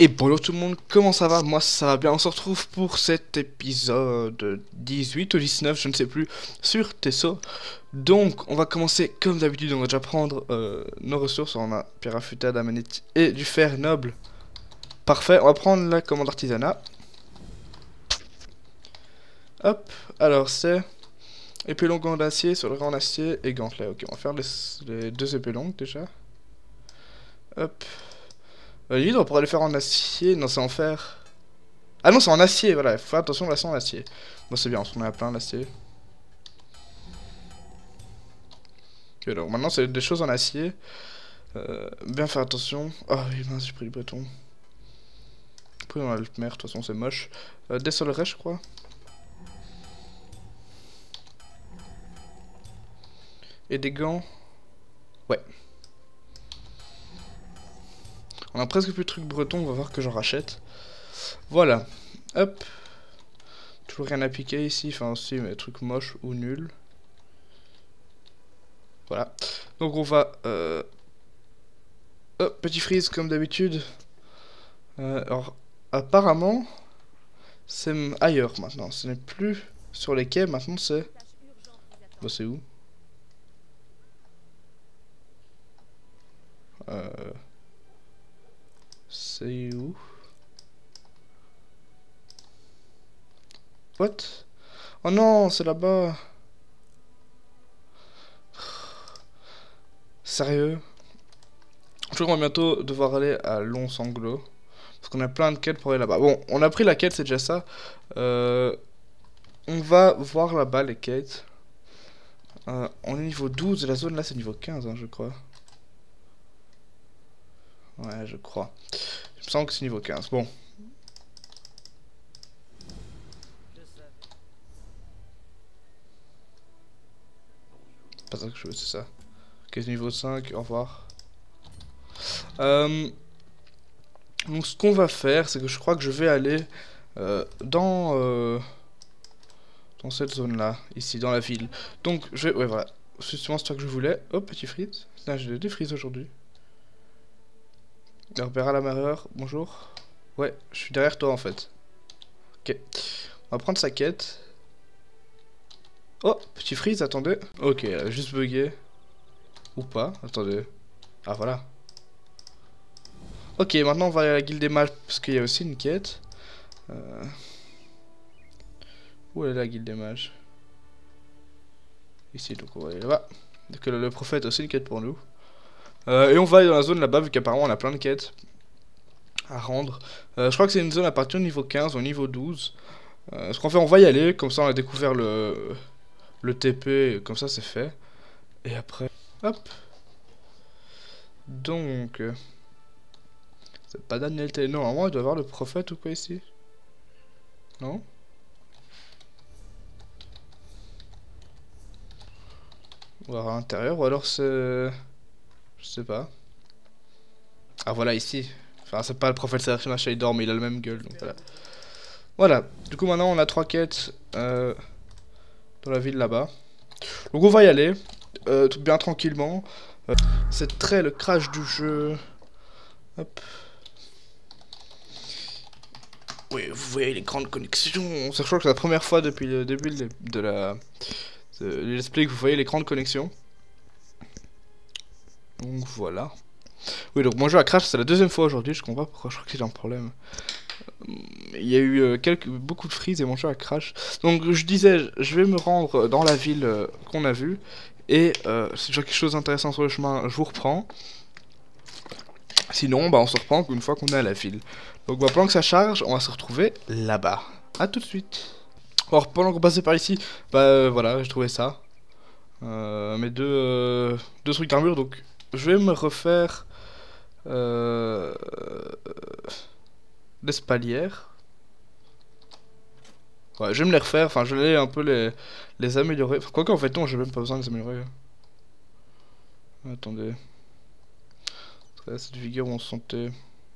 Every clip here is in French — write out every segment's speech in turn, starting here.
Et bonjour tout le monde, comment ça va? Moi ça va bien, on se retrouve pour cet épisode 18 ou 19, je ne sais plus, sur Tesso. Donc on va commencer comme d'habitude, on va déjà prendre nos ressources, on a pierre affûtée, adamanite et du fer noble. Parfait, on va prendre la commande artisanat. Hop, alors c'est épée longue en acier, soleil en acier et gantelet. Ok, on va faire les deux épées longues déjà. Hop. Limite, on pourrait les faire en acier. Non, c'est en fer. Ah non, c'est en acier, voilà. Faut faire attention, là, c'est en acier. Bon, c'est bien, on en a plein d'acier. Ok, donc maintenant, c'est des choses en acier. Bien faire attention. Oh oui, mince, j'ai pris du breton. Après, on a le mer, de toute façon, c'est moche. Des solerais, je crois. Et des gants. Ouais. On a presque plus de trucs bretons, on va voir que j'en rachète. Voilà. Hop. Toujours rien à piquer ici, enfin aussi, mais trucs moches ou nuls. Voilà. Donc on va... Hop, petit freeze comme d'habitude. Alors, apparemment, c'est ailleurs maintenant. Ce n'est plus sur les quais, maintenant c'est... Bah c'est où? C'est où? What? Oh non, c'est là-bas. Sérieux? Je crois qu'on va bientôt devoir aller à Long Sanglot. Parce qu'on a plein de quêtes pour aller là-bas. Bon, on a pris la quête, c'est déjà ça. On va voir là-bas les quêtes. On est niveau 12 et la zone là c'est niveau 15, hein, je crois. Ouais, je crois. Il me semble que c'est niveau 15. Bon. Pas ça que je veux, c'est ça. Ok, niveau 5, au revoir. Donc ce qu'on va faire, c'est que je crois que je vais aller dans cette zone-là, ici, dans la ville. Donc, je vais... Ouais, voilà. C'est justement ce que je voulais. Hop, petit frites. Putain, j'ai des frites aujourd'hui. Repère à la mareur, bonjour. Ouais, je suis derrière toi, en fait. Ok. On va prendre sa quête. Oh, petit freeze, attendez. Ok, elle a juste bugué. Ou pas, attendez. Ah, voilà. Ok, maintenant on va aller à la guilde des mages, parce qu'il y a aussi une quête. Où est la guilde des mages? Ici, donc on va aller là-bas. Donc le prophète a aussi une quête pour nous. Et on va aller dans la zone là-bas, vu qu'apparemment on a plein de quêtes à rendre. Je crois que c'est une zone à partir du niveau 15 au niveau 12. Ce qu'on fait, on va y aller, comme ça on a découvert le TP, comme ça c'est fait. Et après, hop. Donc, c'est pas Daniel T. Non, normalement il doit y avoir le prophète ou quoi ici? Non? Ou alors à l'intérieur, ou alors c'est... Je sais pas. Ah voilà, ici. Enfin, c'est pas le prophète Seraphim Shaydor, mais il a le même gueule, donc voilà. Voilà, du coup maintenant on a 3 quêtes dans la ville là-bas. Donc on va y aller, tout bien tranquillement. C'est très le crash du jeu. Hop. Oui, vous voyez les grandes connexions. Je crois que c'est la première fois depuis le début de la... Let's Play que vous voyez les grandes connexions. Donc voilà. Oui, donc mon jeu a crash, c'est la deuxième fois aujourd'hui, je comprends pas pourquoi, je crois que j'ai un problème. Il y a eu beaucoup de freeze et mon jeu a crash. Donc je disais, je vais me rendre dans la ville qu'on a vue. Et si j'ai quelque chose d'intéressant sur le chemin, je vous reprends. Sinon, bah, on se reprend une fois qu'on est à la ville. Donc bah, pendant que ça charge, on va se retrouver là-bas. A tout de suite. Alors pendant qu'on passait par ici, bah voilà, j'ai trouvé ça. Mes deux trucs d'armure, donc je vais me refaire l'espalière. Ouais, je vais me les refaire, enfin je vais un peu les améliorer. Enfin, quoique en fait non, j'ai même pas besoin de les améliorer. Attendez. Cette vigueur ou en santé.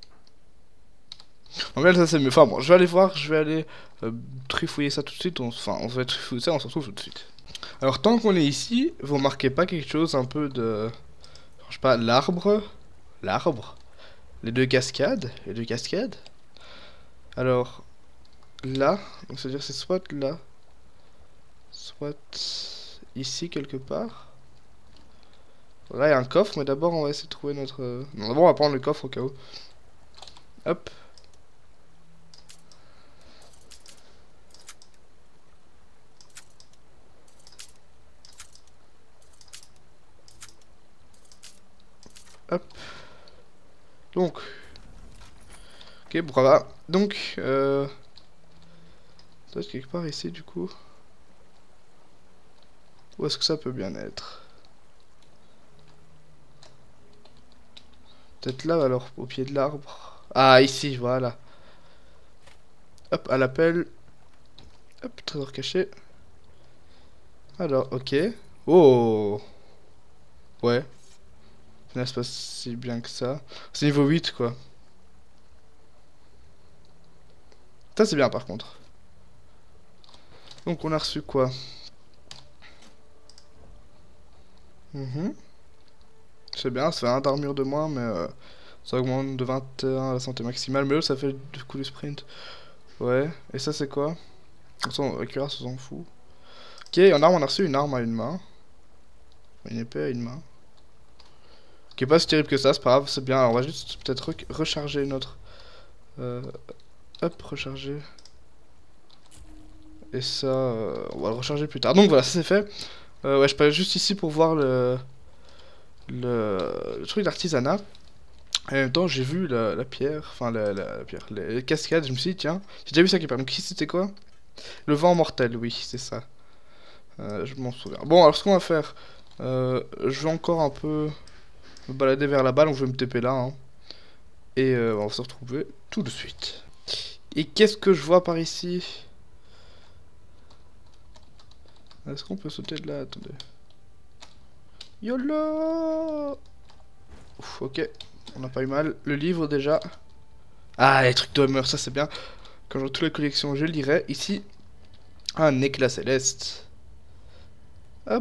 Donc là ça c'est mieux. Enfin bon, je vais aller voir, je vais aller trifouiller ça tout de suite. Enfin on va trifouiller ça, on se retrouve tout de suite. Alors tant qu'on est ici, vous remarquez pas quelque chose un peu de... Je sais pas, l'arbre. L'arbre. les deux cascades. Les deux cascades. Alors, là, donc c'est-à-dire c'est soit là, soit ici quelque part. Là, il y a un coffre, mais d'abord on va essayer de trouver notre... Non, d'abord on va prendre le coffre au cas où. Hop. Hop. Donc. Ok, pourquoi pas. Donc, ça être quelque part ici du coup. Où est-ce que ça peut bien être? Peut-être là alors, au pied de l'arbre. Ah, ici, voilà. Hop, à l'appel. Hop, trésor caché. Alors, ok. Oh! Ouais. N'est-ce pas si bien que ça? C'est niveau 8 quoi. Ça c'est bien par contre. Donc on a reçu quoi? C'est bien, ça fait un d'armure de moins, mais ça augmente de 21 la santé maximale. Mais là ça fait du coup du sprint. Ouais, et ça c'est quoi? La cuirasse on s'en fout. Ok, en arme on a reçu une arme à une main. Une épée à une main. Qui est pas si terrible que ça, c'est pas grave, c'est bien. Alors on va juste peut-être recharger notre... hop, recharger. Et ça, on va le recharger plus tard. Donc voilà, ça c'est fait. Ouais, je passe juste ici pour voir le truc d'artisanat. Et en même temps, j'ai vu la pierre, enfin la pierre, les cascades. Je me suis dit, tiens, j'ai déjà vu ça qui parle. Donc ici, c'était quoi? Le vent mortel, oui, c'est ça. Je m'en souviens. Bon, alors ce qu'on va faire, je vais encore un peu me balader vers là-bas, donc je vais me TP là. Hein. Et on va se retrouver tout de suite. Et qu'est-ce que je vois par ici? Est-ce qu'on peut sauter de là? Attendez. YOLO! Ouf, ok. On n'a pas eu mal. Le livre déjà. Ah, les trucs d'Homer, ça c'est bien. Quand j'aurai toutes les collections, je lirai. Ici, un éclat céleste. Hop.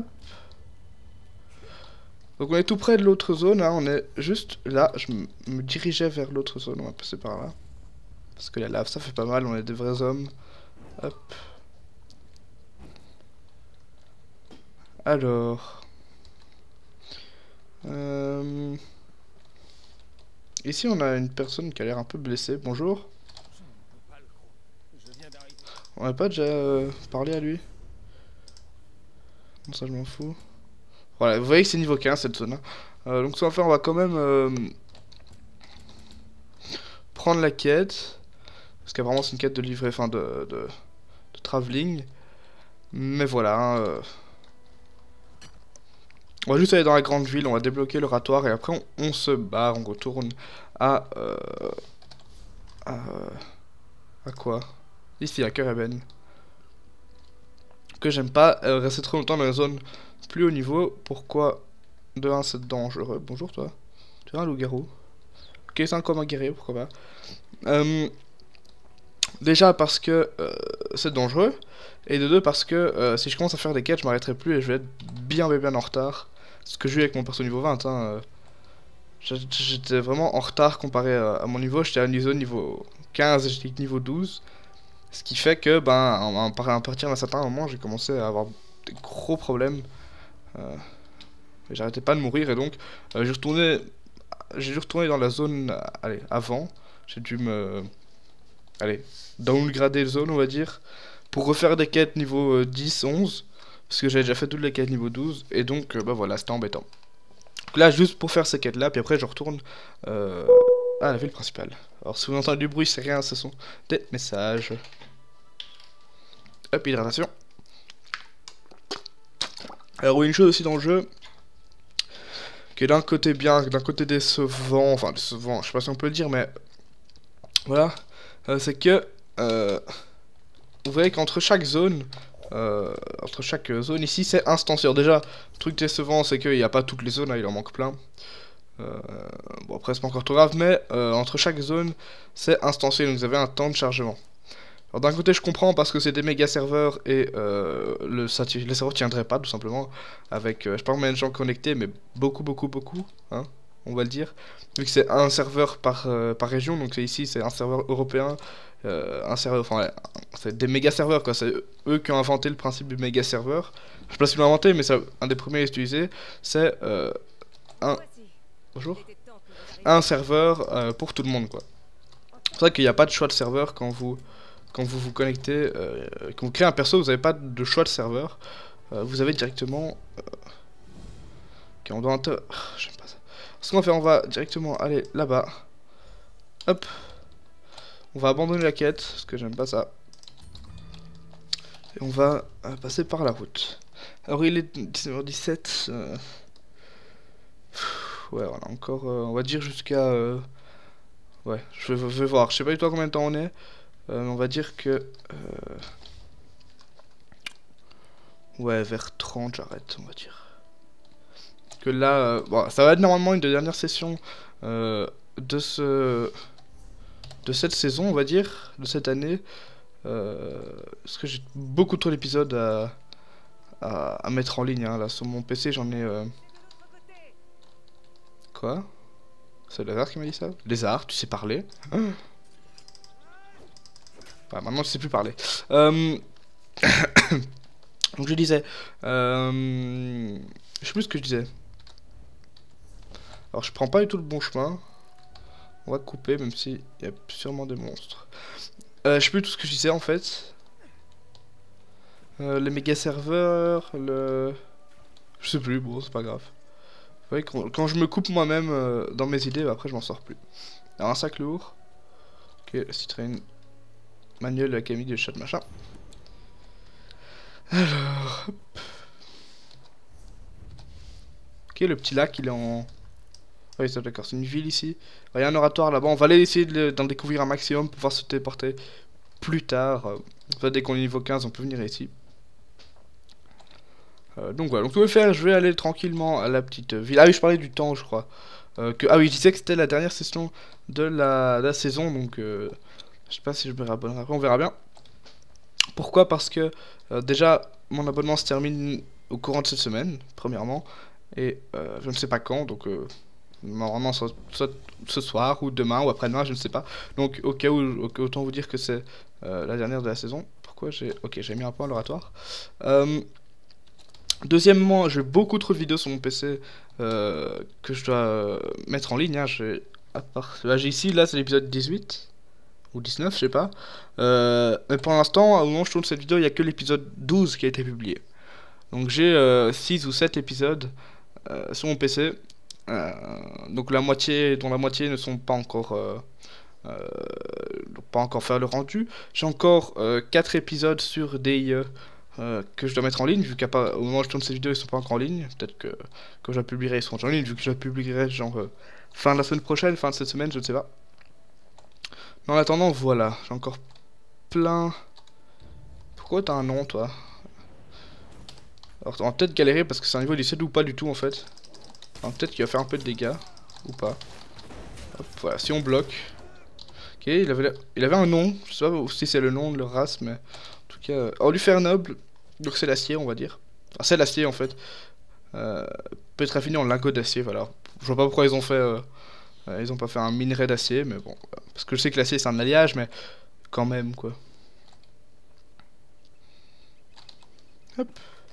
Donc on est tout près de l'autre zone. Hein. On est juste là. Je me dirigeais vers l'autre zone. On va passer par là. Parce que la lave, ça fait pas mal. On est des vrais hommes. Hop. Alors... Ici, on a une personne qui a l'air un peu blessée. Bonjour. On n'a pas déjà parlé à lui? Non, ça, je m'en fous. Voilà, vous voyez que c'est niveau 15 cette zone. Hein. Donc, ce qu'on va faire, on va quand même prendre la quête. Parce qu'apparemment, c'est une quête de livret, enfin de travelling. Mais voilà. Hein, on va juste aller dans la grande ville, on va débloquer l'oratoire et après on se barre, on retourne à... à quoi? Ici, à Kereben. Que j'aime pas rester trop longtemps dans la zone plus haut niveau. Pourquoi? De 1, c'est dangereux. Bonjour toi. Tu es un loup-garou. Ok, c'est un commun guerrier, pourquoi pas. Déjà parce que c'est dangereux. Et de deux parce que si je commence à faire des quêtes, je m'arrêterai plus et je vais être bien en retard. Ce que j'ai eu avec mon perso niveau 20, hein, j'étais vraiment en retard comparé à mon niveau. J'étais à niveau 15 et j'étais niveau 12. Ce qui fait que, ben, à partir d'un certain moment, j'ai commencé à avoir des gros problèmes. J'arrêtais pas de mourir et donc j'ai dû retourner dans la zone allez, avant. J'ai dû me... Allez, downgrader la zone, on va dire. Pour refaire des quêtes niveau 10, 11. Parce que j'avais déjà fait toutes les quêtes niveau 12. Et donc, bah voilà, c'était embêtant. Donc là, juste pour faire ces quêtes-là, puis après, je retourne à la ville principale. Alors, si vous entendez du bruit, c'est rien, ce sont des messages. Hop, hydratation. Alors, oui, une chose aussi dans le jeu, qui est d'un côté bien, d'un côté décevant, enfin décevant, je sais pas si on peut le dire, mais voilà, c'est que vous voyez qu'entre chaque zone, ici, c'est instancieux. Déjà, le truc décevant, c'est qu'il n'y a pas toutes les zones, hein, il en manque plein. Bon, après, c'est pas encore trop grave, mais entre chaque zone, c'est instancieux, donc vous avez un temps de chargement. Alors d'un côté je comprends parce que c'est des méga serveurs et les serveurs tiendraient pas tout simplement avec je sais pas combien de gens connectés mais beaucoup hein. on va le dire. Vu que c'est un serveur par région, donc ici c'est un serveur européen, un serveur, enfin ouais, c'est des méga serveurs quoi, c'est eux qui ont inventé le principe du méga serveur. Je sais pas s'ils l'ont inventé, mais c'est un des premiers à l'utiliser. C'est un, bonjour, un serveur pour tout le monde quoi. C'est pour ça qu'il n'y a pas de choix de serveur quand vous vous connectez, quand vous créez un perso, vous n'avez pas de choix de serveur. Vous avez directement... ok, on doit j'aime pas ça. Ce qu'on va faire, on va directement aller là-bas. Hop. On va abandonner la quête, parce que j'aime pas ça. Et on va passer par la route. Alors il est 19h17. Ouais, on a encore, on va dire jusqu'à... ouais, je vais voir. Je sais pas du tout à combien de temps on est. Mais on va dire que... ouais, vers 30, j'arrête, on va dire. Que là, bon, ça va être normalement une des dernières sessions de cette saison, on va dire, de cette année. Parce que j'ai beaucoup trop d'épisodes à mettre en ligne. Hein. Là, sur mon PC, j'en ai... Quoi? C'est Lézard qui m'a dit ça? Lézard, tu sais parler? Ah, maintenant, je sais plus parler. Donc, je disais... je sais plus ce que je disais. Alors, je prends pas du tout le bon chemin. On va couper, même s'il y a sûrement des monstres. Je sais plus tout ce que je disais, en fait. Les méga serveurs, le... Je sais plus, bon, c'est pas grave. Vous voyez, quand je me coupe moi-même dans mes idées, bah, après je m'en sors plus. Alors un sac lourd. Ok, Citroën. Manuel de l'académie de chat machin. Alors, hop. Ok, le petit lac, il est en... oui, c'est d'accord, c'est une ville ici. Il y a un oratoire là-bas, on va aller essayer d'en découvrir un maximum pour pouvoir se téléporter plus tard. Dès qu'on est niveau 15, on peut venir ici. Donc voilà, donc je vais faire, je vais aller tranquillement à la petite ville. Ah oui, je parlais du temps, je crois. Ah oui, je disais que c'était la dernière session de la saison, donc je sais pas si je me réabonnerai après, on verra bien. Pourquoi? Parce que déjà, mon abonnement se termine au courant de cette semaine, premièrement, et je ne sais pas quand, donc normalement soit ce soir, ou demain, ou après-demain, je ne sais pas. Donc au cas où, autant vous dire que c'est la dernière de la saison. Pourquoi j'ai... ok, j'ai mis un point à l'oratoire. Deuxièmement, j'ai beaucoup trop de vidéos sur mon PC que je dois mettre en ligne. Hein. Là, j'ai ici, là c'est l'épisode 18 ou 19, je sais pas. Mais pour l'instant, au moment où je tourne cette vidéo, il n'y a que l'épisode 12 qui a été publié. Donc j'ai 6 ou 7 épisodes sur mon PC. Donc la moitié, dont la moitié ne sont pas encore... pas encore faire le rendu. J'ai encore 4 épisodes sur DIE. Que je dois mettre en ligne, vu qu'au moment où je tourne ces vidéos, ils sont pas encore en ligne. Peut-être que quand je la publierai, ils seront en ligne, vu que je la publierai genre fin de la semaine prochaine, fin de cette semaine, je ne sais pas. Mais en attendant, voilà, j'ai encore plein... Pourquoi t'as un nom, toi? Alors, on va peut-être galérer parce que c'est un niveau 17 ou pas du tout, en fait. Alors, peut-être qu'il va faire un peu de dégâts, ou pas. Hop, voilà, si on bloque... Ok, il avait un nom, je sais pas si c'est le nom de leur race, mais... En tout cas, on lui faire noble, donc c'est l'acier, on va dire. Enfin, c'est l'acier en fait. Peut être affiné en lingot d'acier, voilà. Je vois pas pourquoi ils ont fait. Ils ont pas fait un minerai d'acier, mais bon. Parce que je sais que l'acier c'est un alliage, mais quand même quoi. Hop.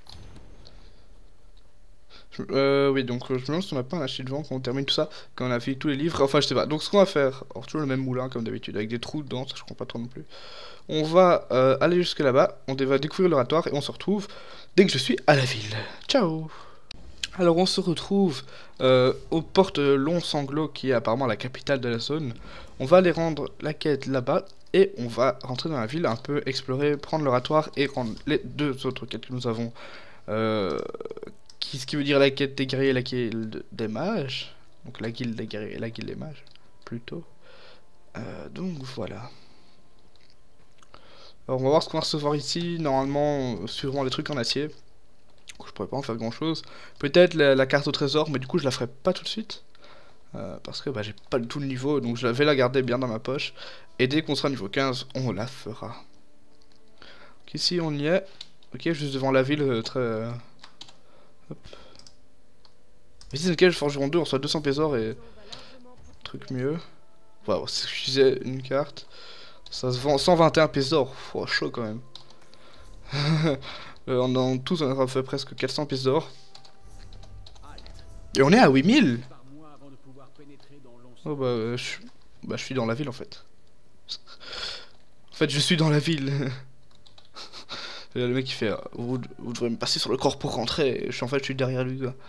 Oui, donc je me demande si on n'a pas un acheter devant quand on termine tout ça, quand on a fini tous les livres. Enfin, je sais pas. Donc ce qu'on va faire, alors toujours le même moulin comme d'habitude, avec des trous dedans, ça je comprends pas trop non plus. On va aller jusque là-bas, on va découvrir l'oratoire et on se retrouve dès que je suis à la ville. Ciao! Alors on se retrouve aux portes Long Sanglot qui est apparemment la capitale de la zone. On va aller rendre la quête là-bas et on va rentrer dans la ville, un peu explorer, prendre l'oratoire et rendre les deux autres quêtes que nous avons. Ce qui veut dire la quête des guerriers et la guilde des mages. Donc la guilde des guerriers et la guilde des mages, plutôt. Donc voilà. Alors on va voir ce qu'on va recevoir ici. Normalement, sûrement des trucs en acier. Je pourrais pas en faire grand chose. Peut-être la carte au trésor, mais du coup je la ferai pas tout de suite. Parce que bah, j'ai pas du tout le niveau, donc je vais la garder bien dans ma poche. Et dès qu'on sera niveau 15, on la fera. Donc ici on y est. Ok, juste devant la ville, très... hop. Ici, c'est lequel forgeron 2, on reçoit 200 pièces d'or et truc mieux. Waouh, c'est ce que je disais, une carte. Ça se vend 121 pièces d'or. Oh, chaud quand même. En tous, on a fait presque 400 pièces d'or. Et on est à 8000. Oh bah, je suis dans la ville en fait. En fait, je suis dans la ville. Et là, le mec il fait vous devrez me passer sur le corps pour rentrer. Et en fait, je suis derrière lui. Quoi.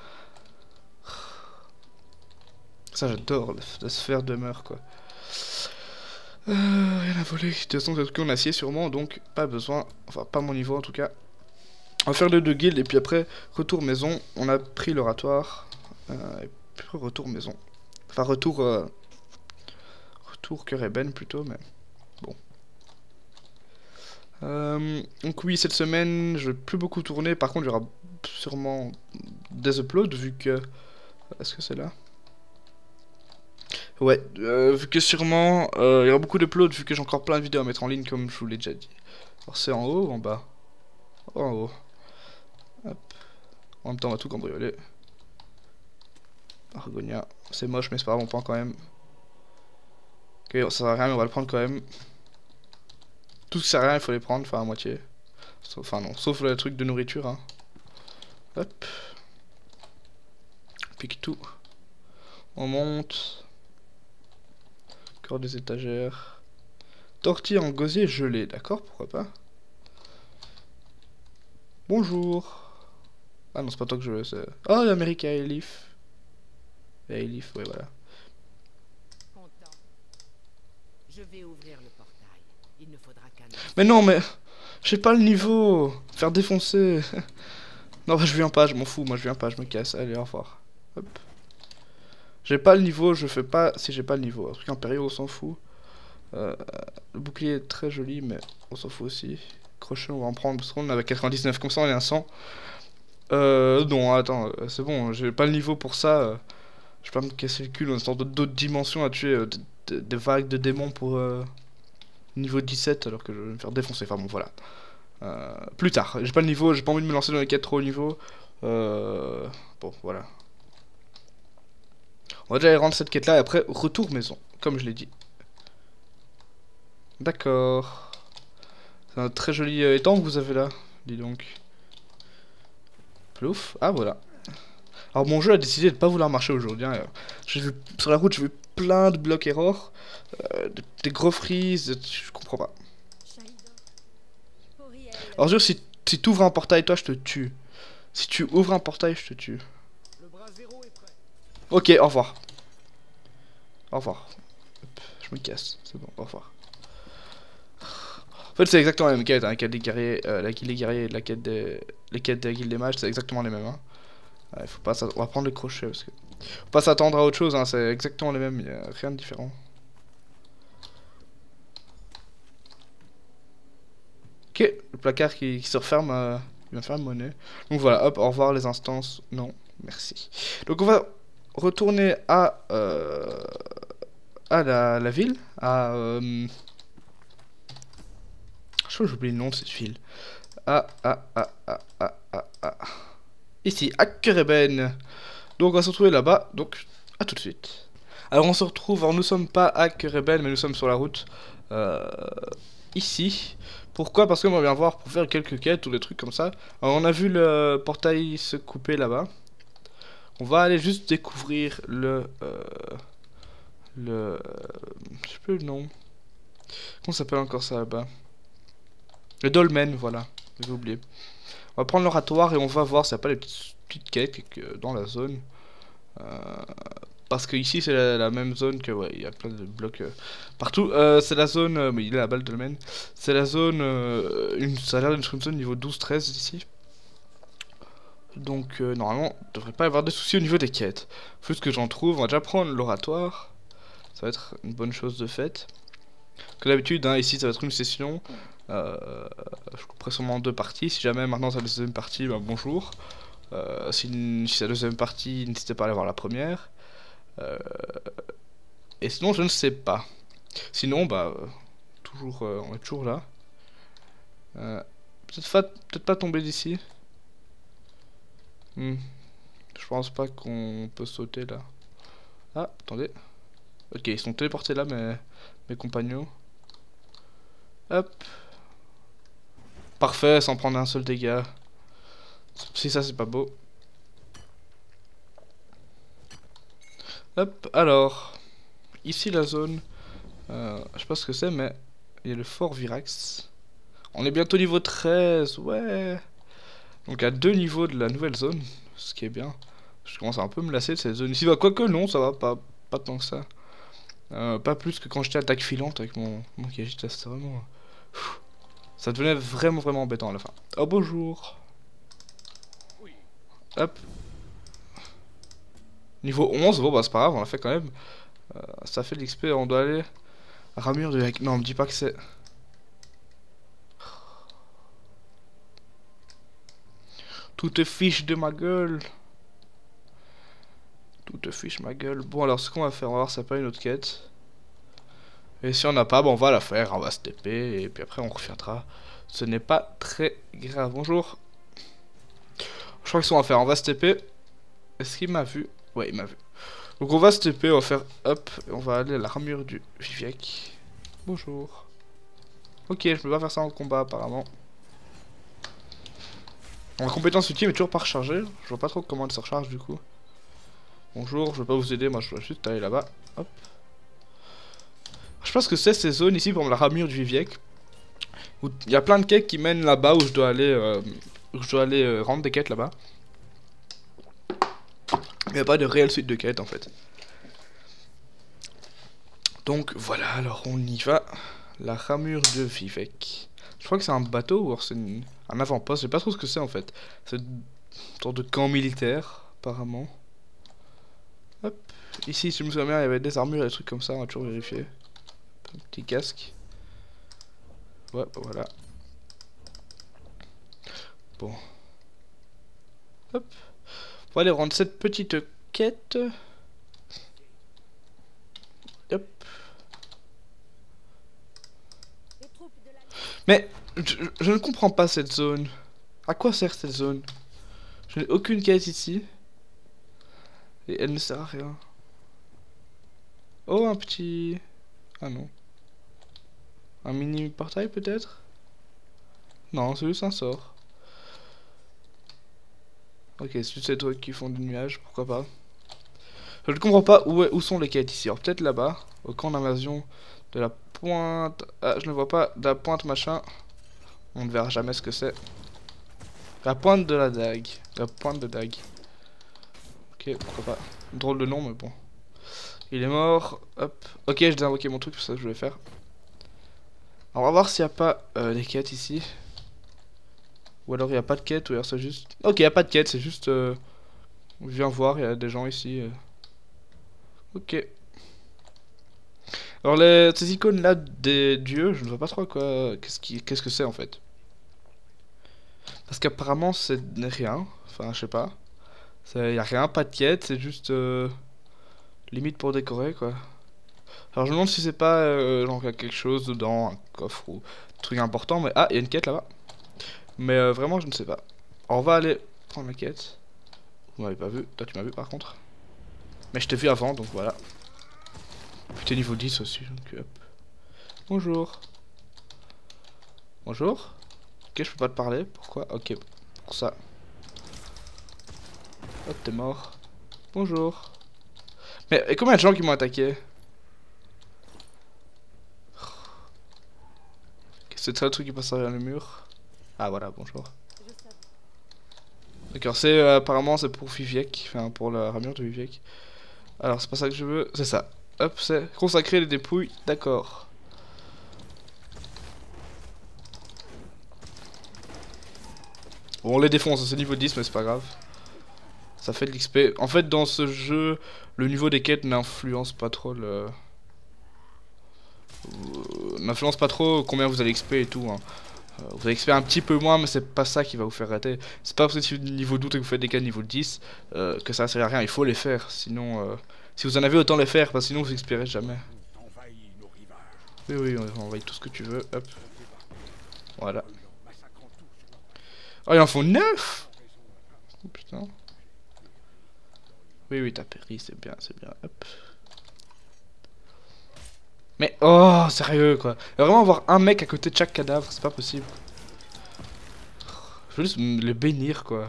Ça, j'adore, la sphère demeure quoi. Rien à voler. De toute façon, c'est tout en acier sûrement, donc pas besoin. Enfin, pas mon niveau en tout cas. On va faire les 2 guildes et puis après, retour maison. On a pris l'oratoire. Et puis retour maison. Enfin, retour. Retour cœur ébène plutôt, mais bon. Donc, oui, cette semaine, je vais plus beaucoup tourner. Par contre, il y aura sûrement des uploads vu que. Est-ce que c'est là? Ouais, vu que sûrement il y aura beaucoup d'uploads vu que j'ai encore plein de vidéos à mettre en ligne comme je vous l'ai déjà dit. Alors c'est en haut ou en bas? Oh, en haut. Hop. En même temps on va tout cambrioler. Argonia. C'est moche mais c'est pas grave, on prend quand même. Ok, ça sert à rien mais on va le prendre quand même. Tout ce qui sert à rien il faut les prendre, enfin à moitié. Enfin non, sauf le truc de nourriture hein. Hop. Pique tout. On monte. Encore des étagères. Tortille en gosier gelé, d'accord, pourquoi pas. Bonjour. Ah non, c'est pas toi que je veux, c'est... Oh, l'Amérique à Elif. Et Elif, ouais, voilà. Content. Je vais ouvrir le portail. Il ne faudra qu'un... Mais non, mais... J'ai pas le niveau. Faire défoncer. Non, bah, je viens pas, je m'en fous, moi je viens pas, je me casse. Allez, au revoir. Hop. J'ai pas le niveau, je fais pas si j'ai pas le niveau. Un truc impérial, on s'en fout. Le bouclier est très joli, mais on s'en fout aussi. Crochet, on va en prendre parce qu'on avait 99, comme ça on est à 100. Non, attends, c'est bon, j'ai pas le niveau pour ça. Je vais pas me casser le cul dans d'autres dimensions à tuer des vagues de démons pour niveau 17 alors que je vais me faire défoncer. Enfin bon, voilà. Plus tard, j'ai pas le niveau, j'ai pas envie de me lancer dans les quêtes trop haut niveau. Bon, voilà. On va déjà aller rendre cette quête là et après retour maison, comme je l'ai dit. D'accord. C'est un très joli étang que vous avez là, dis donc. Plouf, ah voilà. Alors mon jeu a décidé de pas vouloir marcher aujourd'hui. Hein. J'ai vu sur la route, j'ai vu plein de blocs error, des gros freeze, je comprends pas. Alors jure, si tu ouvres un portail, toi je te tue. Si tu ouvres un portail, je te tue. Ok, au revoir. Au revoir. Hop, je me casse, c'est bon, au revoir. En fait, c'est exactement la même quête, hein, la quête des guerriers, la guilde des guerriers et les quêtes de la guilde des mages, c'est exactement les mêmes. Hein. Ouais, faut pas on va prendre le crochet parce que faut pas s'attendre à autre chose, hein, c'est exactement les mêmes, il y a rien de différent. Ok, le placard qui se referme, il va faire monnaie. Donc voilà, hop, au revoir les instances, non, merci. Donc on va retourner à la ville, je crois que j'ai oublié le nom de cette ville. Ici, à Kereben. Donc on va se retrouver là-bas, donc à tout de suite. Alors on se retrouve, alors nous sommes pas à Kereben, mais nous sommes sur la route ici. Pourquoi? Parce qu'on vient voir pour faire quelques quêtes ou des trucs comme ça. Alors on a vu le portail se couper là-bas. On va aller juste découvrir je sais plus le nom. Comment ça s'appelle encore ça là-bas? Le dolmen, voilà, j'ai oublié. On va prendre l'oratoire et on va voir s'il n'y a pas des petites quêtes dans la zone. Parce que ici c'est la même zone que, ouais, il y a plein de blocs partout. C'est la zone, mais il est là-bas le dolmen. C'est la zone, ça a l'air d'une zone niveau 12-13 ici. Donc normalement, il ne devrait pas y avoir de soucis au niveau des quêtes. Plus que j'en trouve, on va déjà prendre l'oratoire. Ça va être une bonne chose de fait. Comme d'habitude, hein, ici ça va être une session. Je couperai sûrement en 2 parties. Si jamais maintenant c'est la deuxième partie, ben bonjour. Si c'est la deuxième partie, n'hésitez pas à aller voir la première. Et sinon, je ne sais pas. Sinon, bah, toujours, on est toujours là. Peut-être pas tomber d'ici. Je Je pense pas qu'on peut sauter là. Ah, attendez. Ok, ils sont téléportés là, mes compagnons. Hop. Parfait, sans prendre un seul dégât. Si ça, c'est pas beau. Hop, alors. Ici, la zone. Je sais pas ce que c'est, mais il y a le fort Virax. On est bientôt niveau 13, ouais. Donc à 2 niveaux de la nouvelle zone, ce qui est bien. Je commence à un peu me lasser de cette zone ici. Bah, quoique non, ça va, pas tant que ça. Pas plus que quand j'étais attaque filante avec mon Kagita, c'était vraiment... Ça devenait vraiment embêtant à la fin. Oh bonjour. Hop. Niveau 11, bon bah c'est pas grave, on l'a fait quand même. Ça fait de l'XP, on doit aller... Ramure de... Non, me dis pas que c'est... Tout te fiche de ma gueule. Tout te fiche ma gueule. Bon alors ce qu'on va faire, on va voir si ça n'a pas une autre quête. Et si on n'a pas, bon on va la faire, on va se TP et puis après on reviendra. Ce n'est pas très grave. Bonjour. Je crois que ce qu'on va faire, on va se TP. Est-ce qu'il m'a vu? Ouais, il m'a vu. Donc on va se TP, on va faire hop, et on va aller à la ramure du Viviec. Bonjour. Ok, je peux pas faire ça en combat apparemment. La compétence ultime est toujours pas rechargée. Je vois pas trop comment elle se recharge du coup. Bonjour, je vais pas vous aider, moi je dois juste aller là-bas. Hop. Je pense que c'est ces zones ici, comme la ramure du Viviec. Où il y a plein de quêtes qui mènent là-bas où je dois aller, rendre des quêtes là-bas. Il n'y a pas de réelle suite de quêtes en fait. Donc voilà, alors on y va. La ramure de Vivec. Je crois que c'est un bateau ou alors c'est un avant-poste. Je sais pas trop ce que c'est en fait. C'est une sorte de camp militaire, apparemment. Hop. Ici, si je me souviens bien, il y avait des armures et des trucs comme ça, on va toujours vérifier. Un petit casque. Ouais, voilà. Bon. Hop. On va aller rendre cette petite quête. Hop. Mais je ne comprends pas cette zone. À quoi sert cette zone? Je n'ai aucune quête ici. Et elle ne sert à rien. Oh, un petit... Ah non. Un mini portail peut-être? Non, c'est juste un sort. Ok, c'est juste ces trucs qui font du nuage, pourquoi pas. Je ne comprends pas où sont les quêtes ici. Alors peut-être là-bas, au camp d'invasion de la pointe... Ah, je ne vois pas. De la pointe machin. On ne verra jamais ce que c'est. La pointe de la dague. La pointe de dague. Ok, pourquoi pas. Drôle de nom, mais bon. Il est mort. Hop. Ok, j'ai désinvoqué mon truc, c'est ça que je voulais faire. Alors, on va voir s'il n'y a pas des quêtes ici. Ou alors il n'y a pas de quête, ou alors c'est juste... Ok, il n'y a pas de quête, c'est juste... Viens voir, il y a des gens ici. Ok. Alors ces icônes là des dieux, je ne vois pas trop quoi... Qu'est-ce que c'est en fait. Parce qu'apparemment c'est rien. Enfin, je sais pas. Il y a rien, pas de quête, c'est juste... limite pour décorer quoi. Alors je me demande si c'est pas genre il y a quelque chose dedans, un coffre ou un truc important, mais... Ah, il y a une quête là-bas. Mais vraiment je ne sais pas. Alors, on va aller prendre la quête. Vous m'avez pas vu, toi tu m'as vu par contre. Mais je t'ai vu avant donc voilà. Puis t'es niveau 10 aussi donc hop. Bonjour. Bonjour. Ok, je peux pas te parler, pourquoi? Ok, pour ça. Hop, t'es mort. Bonjour. Mais et combien de gens qui m'ont attaqué? C'est ça le truc qui passe derrière le mur. Ah voilà, bonjour. D'accord, c'est apparemment c'est pour Viviec, enfin pour la ramure de Viviec. Alors c'est pas ça que je veux, c'est ça. Hop, c'est consacrer les dépouilles, d'accord. Bon, on les défonce, c'est niveau 10 mais c'est pas grave. Ça fait de l'XP. En fait dans ce jeu, le niveau des quêtes n'influence pas trop le... n'influence pas trop combien vous allez XP et tout hein. Vous allez XP un petit peu moins mais c'est pas ça qui va vous faire rater. C'est pas parce que si vous êtes niveau 12 et que vous faites des quêtes niveau 10 que ça ne sert à rien, il faut les faire. Sinon, si vous en avez autant les faire parce que sinon vous XPerez jamais. Oui oui, on envahit tout ce que tu veux, hop. Voilà. Oh, il en faut 9. Oh putain. Oui, oui, t'as péri, c'est bien, c'est bien. Hop. Mais oh, sérieux quoi. Il va vraiment avoir un mec à côté de chaque cadavre, c'est pas possible. Je veux juste le bénir quoi.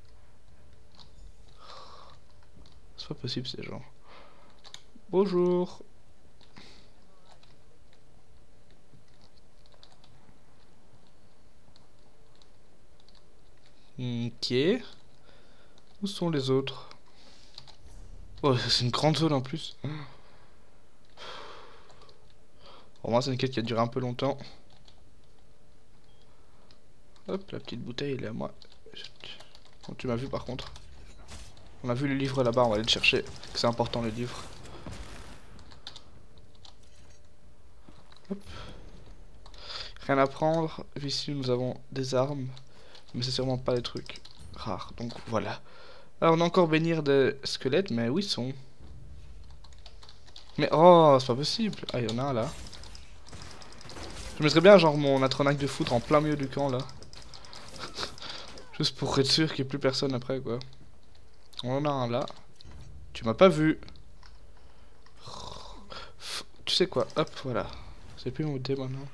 C'est pas possible ces gens. Bonjour. Ok. Où sont les autres? Oh, c'est une grande zone en plus. Au moins c'est une quête qui a duré un peu longtemps. Hop, la petite bouteille elle est à moi. Bon, tu m'as vu par contre. On a vu le livre là-bas, on va aller le chercher. C'est important le livre. Hop. Rien à prendre. Ici nous avons des armes. Mais c'est sûrement pas des trucs rares. Donc voilà. Alors on a encore bénir des squelettes. Mais où ils sont? Mais oh, c'est pas possible. Ah, il y en a un là. Je mettrais bien genre mon atronac de foudre en plein milieu du camp là. Juste pour être sûr qu'il n'y ait plus personne après quoi. On en a un là. Tu m'as pas vu. Tu sais quoi? Hop, voilà. C'est plus mon dé maintenant.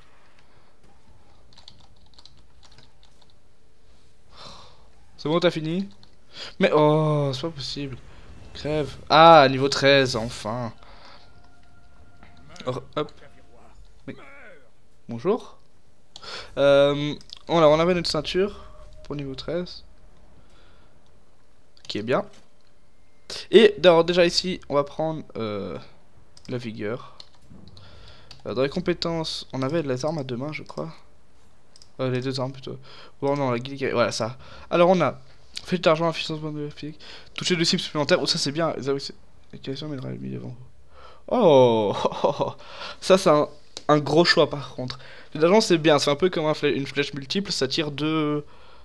C'est bon, t'as fini? Mais oh, c'est pas possible. Crève. Ah, niveau 13, enfin. Oh, hop. Mais... Bonjour. On avait notre ceinture pour niveau 13. Qui est bien. Et d'abord, déjà ici, on va prendre la vigueur. Dans les compétences, on avait les armes à deux mains, je crois. Les deux armes plutôt. Bon, non, la guilde. Voilà, ça. Alors, on a fait d'argent, efficience de physique. Toucher deux cibles supplémentaires. Oh, ça c'est bien. Question m'aidera mis devant. Oh, ça c'est un gros choix par contre. L'argent c'est bien, c'est un peu comme une flèche multiple, ça tire deux...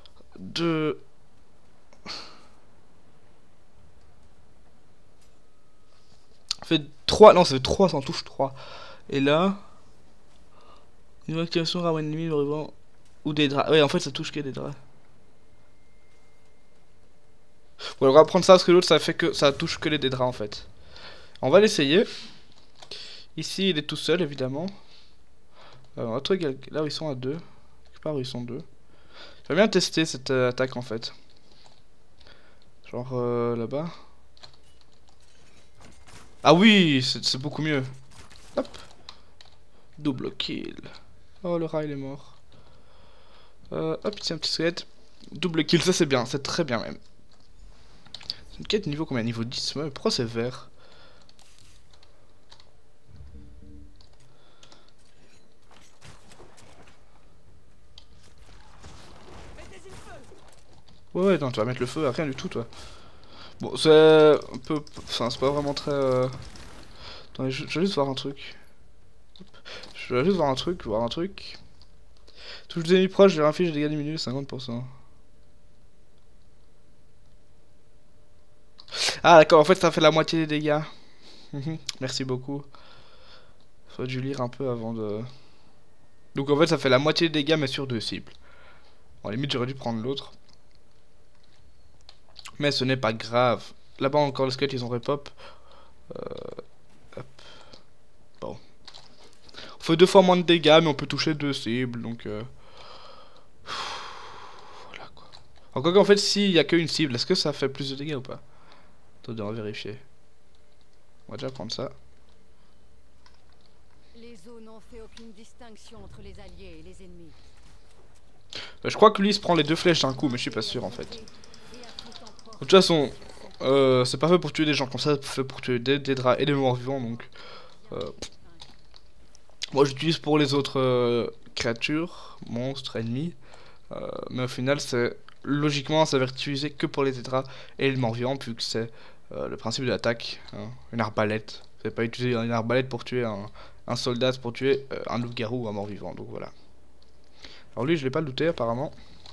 Ça fait 3, non ça fait 3, ça en touche 3. Et là... Une activation ramène ennemi, le ruban... Ou des draps. Ouais, en fait ça touche que des draps. Bon, on va prendre ça parce que l'autre ça fait que ça touche que les draps en fait. On va l'essayer. Ici il est tout seul évidemment. On va trouver là où ils sont à 2. Quelque part où ils sont 2. J'aimerais bien tester cette attaque en fait. Genre là-bas. Ah oui, c'est beaucoup mieux. Hop. Double kill. Oh, le rat il est mort. Hop, ici un petit squelette. Double kill, ça c'est bien, c'est très bien même. C'est une quête niveau combien? Niveau 10, ouais, pourquoi c'est vert? Ouais, non, tu vas mettre le feu à rien du tout, toi. Bon, c'est un peu... Enfin, c'est pas vraiment très... Attendez, je vais juste voir un truc. Je vais juste voir un truc. Touche des ennemis proches, je leur inflige des dégâts diminués de 50%. Ah, d'accord, en fait, ça fait la moitié des dégâts. Merci beaucoup. Faut dû lire un peu avant de... Donc, en fait, ça fait la moitié des dégâts, mais sur deux cibles. Bon, limite, j'aurais dû prendre l'autre. Mais ce n'est pas grave. Là-bas, encore, les squelettes, ils ont repop. Hop. Bon. On fait 2 fois moins de dégâts, mais on peut toucher 2 cibles, donc... Voilà, quoi. Encore qu'en fait, s'il n'y a qu'une cible, est-ce que ça fait plus de dégâts ou pas? Attendez, on va vérifier. On va déjà prendre ça. Les eaux n'ont fait aucune distinction entre les alliés et les ennemis. Je crois que lui, il se prend les 2 flèches d'un coup, mais je suis pas sûr, en fait. De toute façon, c'est pas fait pour tuer des gens comme ça, c'est fait pour tuer des draps et des morts vivants, donc... Moi, j'utilise pour les autres créatures, monstres, ennemis. Mais au final, c'est... Logiquement, ça va être utilisé que pour les draps et les morts vivants, vu que c'est le principe de l'attaque. Hein, une arbalète. Vous n'allez pas utiliser une arbalète pour tuer un soldat, pour tuer un loup-garou ou un mort vivant, donc voilà. Alors lui, je l'ai pas looté apparemment.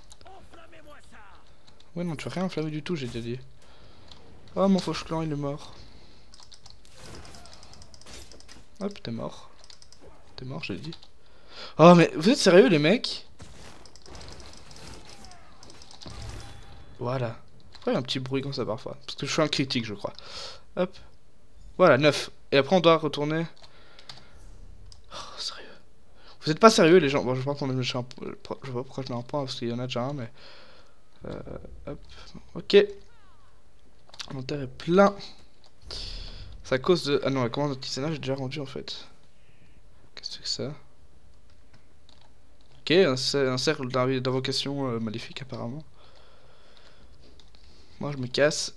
Ouais, non, tu vas rien enflammer du tout, j'ai déjà dit. Oh, mon fauche clan, il est mort. Hop, t'es mort. T'es mort, j'ai dit. Oh, mais vous êtes sérieux, les mecs? Voilà. Pourquoi il y a un petit bruit comme ça parfois? Parce que je suis un critique, je crois. Hop. Voilà, 9. Et après, on doit retourner... Oh, sérieux. Vous êtes pas sérieux, les gens? Bon, je vais pas prendre le un... Je sais pas pourquoi je mets un point, parce qu'il y en a déjà un, mais... hop. Ok. L'inventaire est plein. C'est à cause de... Ah non, la commande d'artisanat, j'ai déjà rendu, en fait. Qu'est-ce que c'est que ça? Ok, un cercle d'invocation maléfique, apparemment. Moi, je me casse.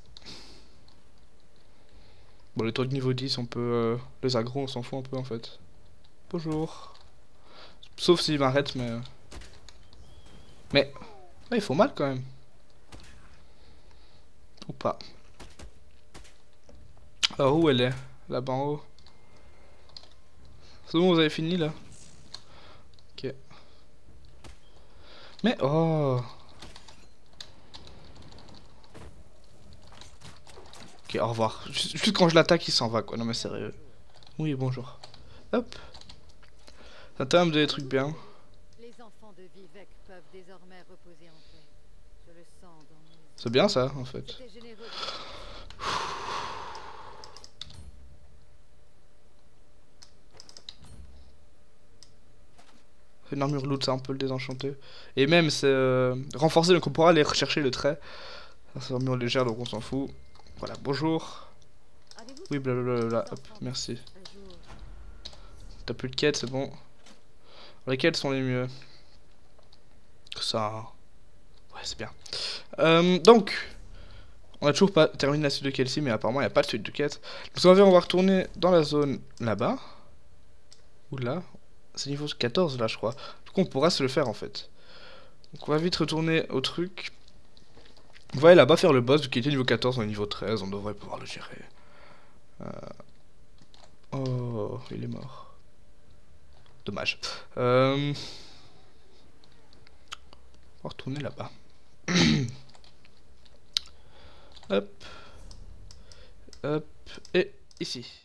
Bon, les trucs de niveau 10, on peut... les agros, on s'en fout un peu, en fait. Bonjour. Sauf s'il m'arrête, mais... Mais... Ouais, il faut mal, quand même. Ou pas. Alors, où elle est? Là-bas en haut. C'est bon, vous avez fini, là? Ok. Mais... Oh... Ok, au revoir. Juste quand je l'attaque, il s'en va, quoi. Non, mais sérieux. Oui, bonjour. Hop. Ça termine des trucs bien. Les enfants de Vivec peuvent désormais reposer en paix. Je le sens dans mes yeux. C'est bien, ça, en fait. C'était généreux. Une armure loot, ça un peu le désenchanter. Et même, c'est renforcé, donc on pourra aller rechercher le trait. C'est une armure légère, donc on s'en fout. Voilà, bonjour. Avez-vous Oui, blablabla, des hop, enfants merci. un jour? T'as plus de quêtes, c'est bon. Lesquelles sont les mieux? Ça... Ouais, c'est bien. Donc, on a toujours pas terminé la suite de quête ici, mais apparemment il n'y a pas de suite de quête. Donc on va retourner dans la zone là-bas. Ou là. C'est niveau 14 là, je crois. Du coup, on pourra se le faire en fait. Donc on va vite retourner au truc. On va aller là-bas faire le boss, vu qu'il était niveau 14, on est niveau 13, on devrait pouvoir le gérer. Oh, il est mort. Dommage. On va retourner là-bas. Hop. Hop. Et ici.